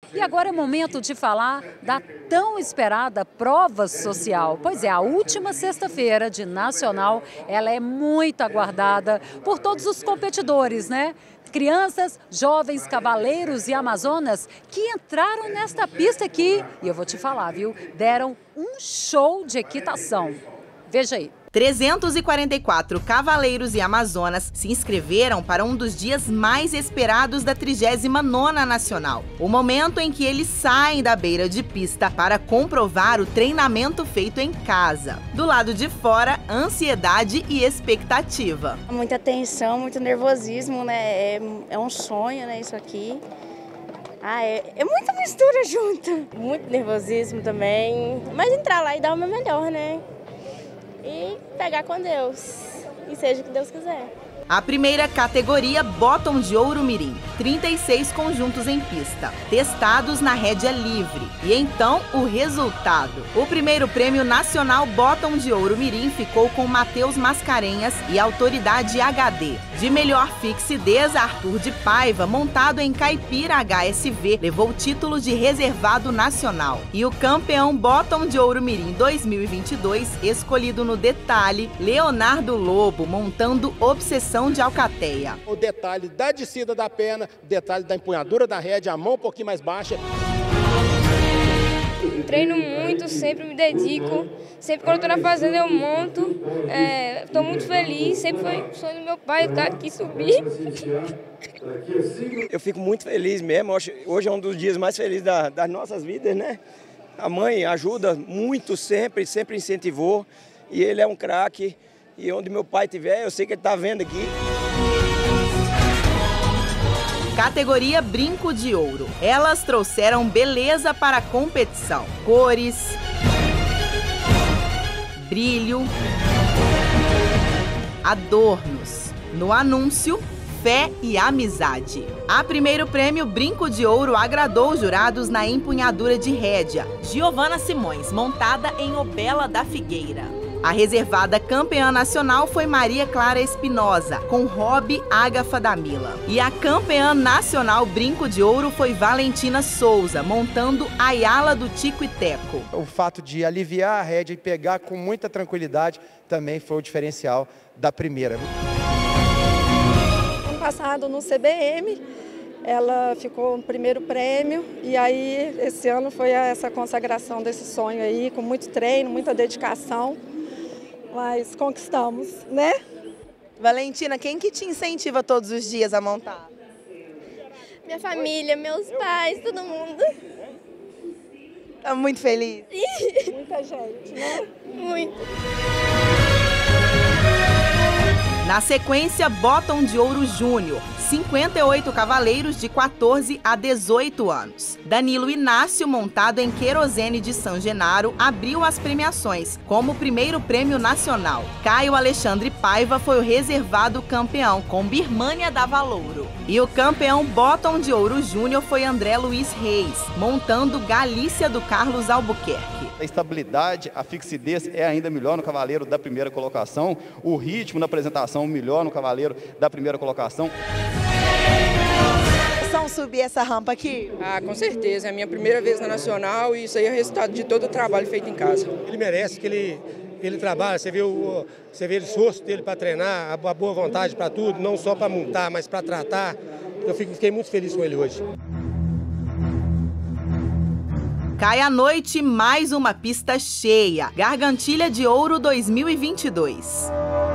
E agora é momento de falar da tão esperada prova social. Pois é, a última sexta-feira de Nacional, ela é muito aguardada por todos os competidores, né? Crianças, jovens, cavaleiros e amazonas que entraram nesta pista aqui. E eu vou te falar, viu? Deram um show de equitação. Veja aí. 344 cavaleiros e amazonas se inscreveram para um dos dias mais esperados da 39ª Nacional. O momento em que eles saem da beira de pista para comprovar o treinamento feito em casa. Do lado de fora, ansiedade e expectativa. Muita tensão, muito nervosismo, né? É um sonho, né, isso aqui. É muita mistura junto. Muito nervosismo também, mas entrar lá e dar o meu melhor, né? E pegar com Deus, e seja o que Deus quiser. A primeira categoria, Bottom de Ouro Mirim, 36 conjuntos em pista, testados na rédea livre. E então, o resultado. O primeiro prêmio nacional Bottom de Ouro Mirim ficou com Matheus Mascarenhas e Autoridade HD. De melhor fixidez, Arthur de Paiva, montado em Caipira HSV, levou o título de reservado nacional. E o campeão Bottom de Ouro Mirim 2022, escolhido no detalhe, Leonardo Lobo, montando Obsessão de Alcateia. O detalhe da descida da perna, o detalhe da empunhadura da rédea, a mão um pouquinho mais baixa. Treino muito, sempre me dedico, sempre quando eu estou na fazenda eu monto, estou muito feliz, sempre foi o sonho do meu pai estar aqui subir. Eu fico muito feliz mesmo, hoje é um dos dias mais felizes das nossas vidas, né? A mãe ajuda muito sempre incentivou, e ele é um craque. E onde meu pai estiver, eu sei que ele está vendo aqui. Categoria Brinco de Ouro. Elas trouxeram beleza para a competição. Cores, brilho, adornos. No anúncio, fé e amizade. A primeiro prêmio Brinco de Ouro agradou os jurados na empunhadura de rédea. Giovana Simões, montada em Obela da Figueira. A reservada campeã nacional foi Maria Clara Espinosa, com Hobby Ágafa da Mila. E a campeã nacional Brinco de Ouro foi Valentina Souza, montando Ayala do Tico e Teco. O fato de aliviar a rédea e pegar com muita tranquilidade também foi o diferencial da primeira. Ano passado no CBM, ela ficou no primeiro prêmio e aí esse ano foi essa consagração desse sonho aí, com muito treino, muita dedicação. Mas conquistamos, né? Valentina, quem que te incentiva todos os dias a montar? Minha família, meus pais, todo mundo. Tá muito feliz? Muita gente, né? Muito. Na sequência, Bottom de Ouro Júnior, 58 cavaleiros de 14 a 18 anos. Danilo Inácio, montado em Querosene de São Genaro, abriu as premiações, como o primeiro prêmio nacional. Caio Alexandre Paiva foi o reservado campeão, com Birmânia da Valouro. E o campeão Bottom de Ouro Júnior foi André Luiz Reis, montando Galícia do Carlos Albuquerque. A estabilidade, a fixidez é ainda melhor no cavaleiro da primeira colocação, o ritmo da apresentação melhor no cavaleiro da primeira colocação. Vão subir essa rampa aqui? Com certeza, é a minha primeira vez na Nacional e isso aí é resultado de todo o trabalho feito em casa. Ele merece, que ele trabalha, você vê o esforço dele para treinar, a boa vontade para tudo, não só para montar, mas para tratar. Eu fiquei muito feliz com ele hoje. Cai à noite mais uma pista cheia. Gargantilha de Ouro 2022.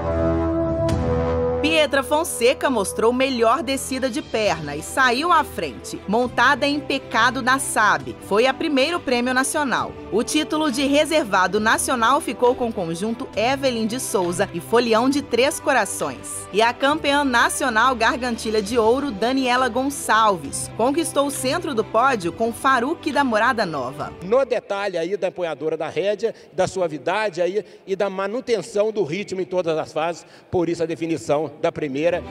Pietra Fonseca mostrou melhor descida de perna e saiu à frente, montada em Pecado da SAB. Foi a primeiro prêmio nacional. O título de reservado nacional ficou com o conjunto Evelyn de Souza e Folião de Três Corações. E a campeã nacional Gargantilha de Ouro, Daniela Gonçalves, conquistou o centro do pódio com Faruque da Morada Nova. No detalhe aí da empunhadura da rédea, da suavidade aí e da manutenção do ritmo em todas as fases, por isso a definição da primeira.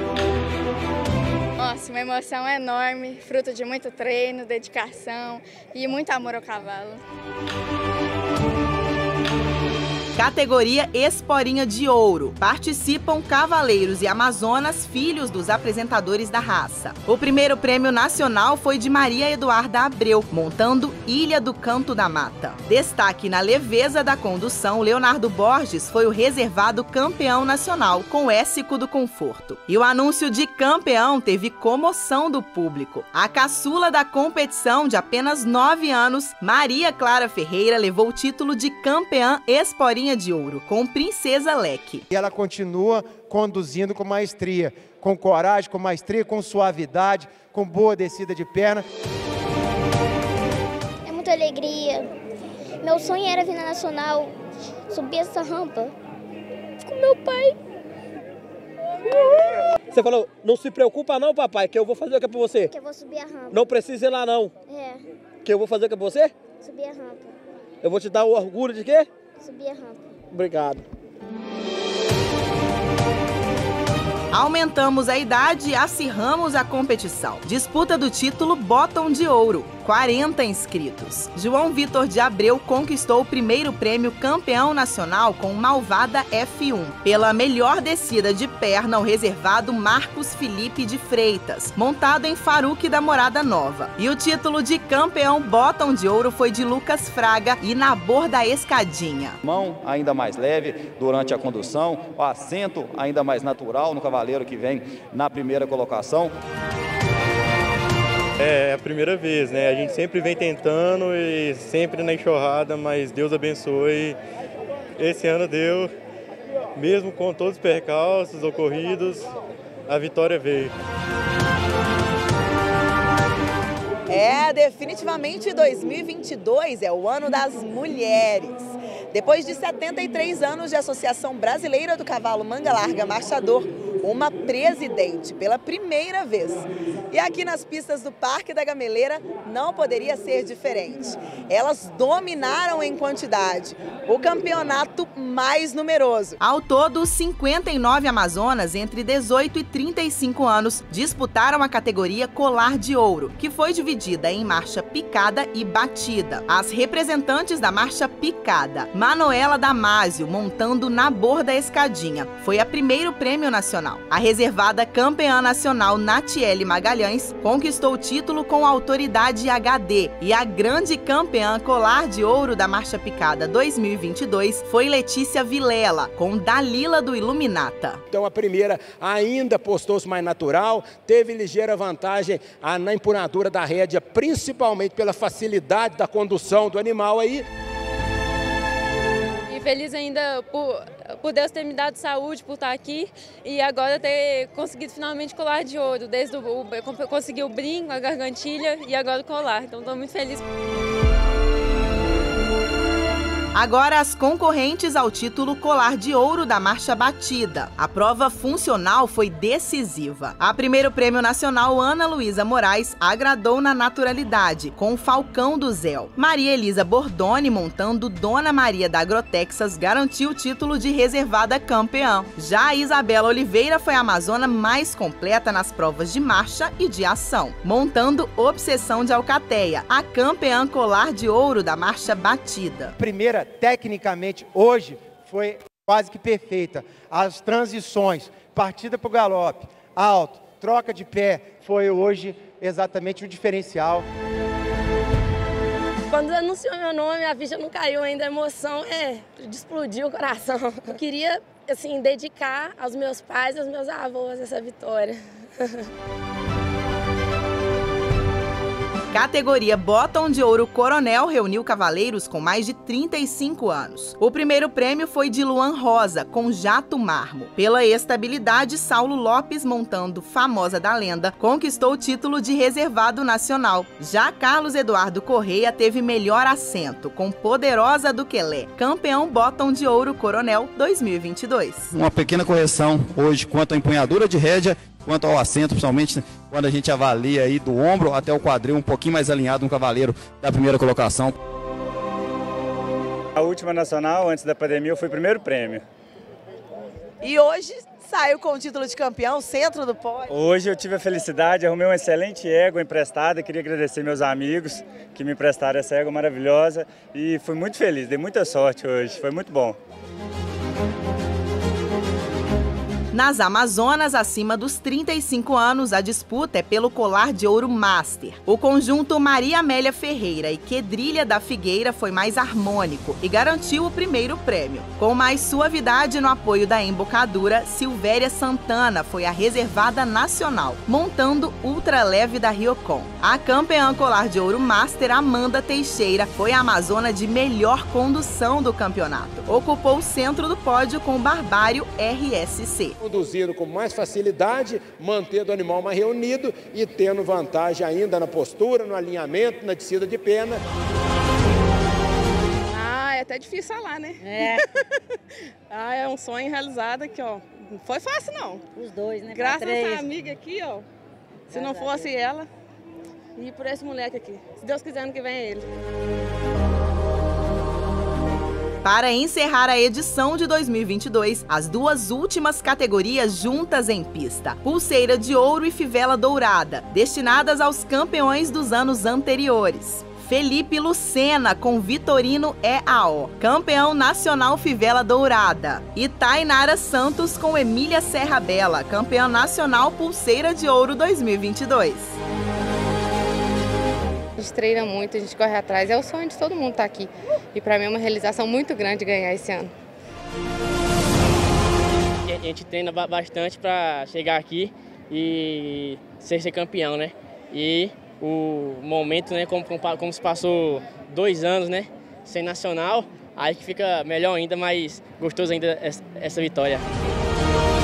Nossa, uma emoção enorme, fruto de muito treino, dedicação e muito amor ao cavalo. Categoria Esporinha de Ouro. Participam cavaleiros e amazonas, filhos dos apresentadores da raça. O primeiro prêmio nacional foi de Maria Eduarda Abreu, montando Ilha do Canto da Mata. Destaque na leveza da condução, Leonardo Borges foi o reservado campeão nacional, com Éssico do Conforto. E o anúncio de campeão teve comoção do público. A caçula da competição, de apenas 9 anos, Maria Clara Ferreira, levou o título de campeã Esporinha de Ouro, com Princesa Leque. E ela continua conduzindo com maestria, com coragem, com maestria, com suavidade, com boa descida de perna. É muita alegria. Meu sonho era vir na Nacional, subir essa rampa com meu pai. Você falou, não se preocupa não, papai, que eu vou fazer o que é pra você? Que eu vou subir a rampa. Não precisa ir lá não. É. Que eu vou fazer o que é pra você? Subir a rampa. Eu vou te dar o orgulho de quê? Subir a rampa. Obrigado. Aumentamos a idade e acirramos a competição. Disputa do título Bottom de Ouro. 40 inscritos. João Vitor de Abreu conquistou o primeiro prêmio campeão nacional com Malvada F1. Pela melhor descida de perna, o reservado Marcos Felipe de Freitas, montado em Faruque da Morada Nova. E o título de campeão Bottom de Ouro foi de Lucas Fraga e Nabor da Escadinha. Mão ainda mais leve durante a condução, o assento ainda mais natural no cavaleiro que vem na primeira colocação. É a primeira vez, né? A gente sempre vem tentando e sempre na enxurrada, mas Deus abençoe. Esse ano deu, mesmo com todos os percalços ocorridos, a vitória veio. Definitivamente 2022 é o ano das mulheres. Depois de 73 anos de Associação Brasileira do Cavalo Manga Larga Marchador, uma presidente pela primeira vez. E aqui nas pistas do Parque da Gameleira não poderia ser diferente. Elas dominaram em quantidade o campeonato mais numeroso. Ao todo, 59 amazonas entre 18 e 35 anos disputaram a categoria Colar de Ouro, que foi dividida em marcha picada e batida. As representantes da marcha picada, Manuela Damásio, montando Nabor da Escadinha, foi a primeiro prêmio nacional. A reservada campeã nacional Natiele Magalhães conquistou o título com autoridade HD. E a grande campeã Colar de Ouro da marcha picada 2022 foi Letícia Vilela, com Dalila do Iluminata. Então a primeira ainda postou-se mais natural, teve ligeira vantagem na empunhadura da rédea, principalmente pela facilidade da condução do animal aí. E feliz ainda por Deus ter me dado saúde, por estar aqui e agora ter conseguido finalmente colar de ouro. Desde consegui o brinco, a gargantilha e agora o colar. Então estou muito feliz. Agora as concorrentes ao título Colar de Ouro da Marcha Batida. A prova funcional foi decisiva. A primeiro prêmio nacional, Ana Luísa Moraes, agradou na naturalidade, com o Falcão do Zéu. Maria Elisa Bordoni, montando Dona Maria da Agrotexas, garantiu o título de reservada campeã. Já a Isabela Oliveira foi a amazona mais completa nas provas de marcha e de ação, montando Obsessão de Alcateia, a campeã Colar de Ouro da Marcha Batida. Primeira, tecnicamente, hoje foi quase que perfeita. As transições, partida para o galope, alto, troca de pé, foi hoje exatamente o diferencial. Quando anunciou meu nome, a ficha não caiu ainda, a emoção de explodir o coração. Eu queria, assim, dedicar aos meus pais e aos meus avós essa vitória. Categoria Bottom de Ouro Coronel reuniu cavaleiros com mais de 35 anos. O primeiro prêmio foi de Luan Rosa, com Jato Marmo. Pela estabilidade, Saulo Lopes, montando Famosa da Lenda, conquistou o título de reservado nacional. Já Carlos Eduardo Correia teve melhor assento, com Poderosa do Quelé, campeão Bottom de Ouro Coronel 2022. Uma pequena correção hoje quanto à empunhadura de rédea, quanto ao assento, principalmente quando a gente avalia aí do ombro até o quadril um pouquinho mais alinhado no cavaleiro da primeira colocação. A última nacional, antes da pandemia, eu fui primeiro prêmio. E hoje Saiu com o título de campeão, centro do pódio. Hoje eu tive a felicidade, arrumei uma excelente égua emprestada. Queria agradecer meus amigos que me emprestaram essa égua maravilhosa e fui muito feliz, dei muita sorte hoje, foi muito bom. Nas Amazonas, acima dos 35 anos, a disputa é pelo colar de ouro Master. O conjunto Maria Amélia Ferreira e Quedrilha da Figueira foi mais harmônico e garantiu o primeiro prêmio. Com mais suavidade no apoio da embocadura, Silvéria Santana foi a reservada nacional, montando ultraleve da Riocon. A campeã colar de ouro Master, Amanda Teixeira, foi a amazona de melhor condução do campeonato. Ocupou o centro do pódio com o Barbário RSC. Conduzindo com mais facilidade, mantendo o animal mais reunido e tendo vantagem ainda na postura, no alinhamento, na descida de pena. É até difícil falar, né? É um sonho realizado aqui, ó. Não foi fácil, não. Os dois, né? Graças a essa amiga aqui, ó. Se não fosse ela, e por esse moleque aqui. Se Deus quiser, ano que vem é ele. Para encerrar a edição de 2022, as duas últimas categorias juntas em pista: pulseira de ouro e fivela dourada, destinadas aos campeões dos anos anteriores. Felipe Lucena com Vitorino EAO, campeão nacional fivela dourada. E Tainara Santos com Emília Serra Bela, campeã nacional pulseira de ouro 2022. A gente treina muito, a gente corre atrás, é o sonho de todo mundo estar aqui. E para mim é uma realização muito grande ganhar esse ano. A gente treina bastante para chegar aqui e ser campeão, né? E o momento, né, como se passou 2 anos, né, sem nacional, aí que fica melhor ainda, mais gostoso ainda essa vitória.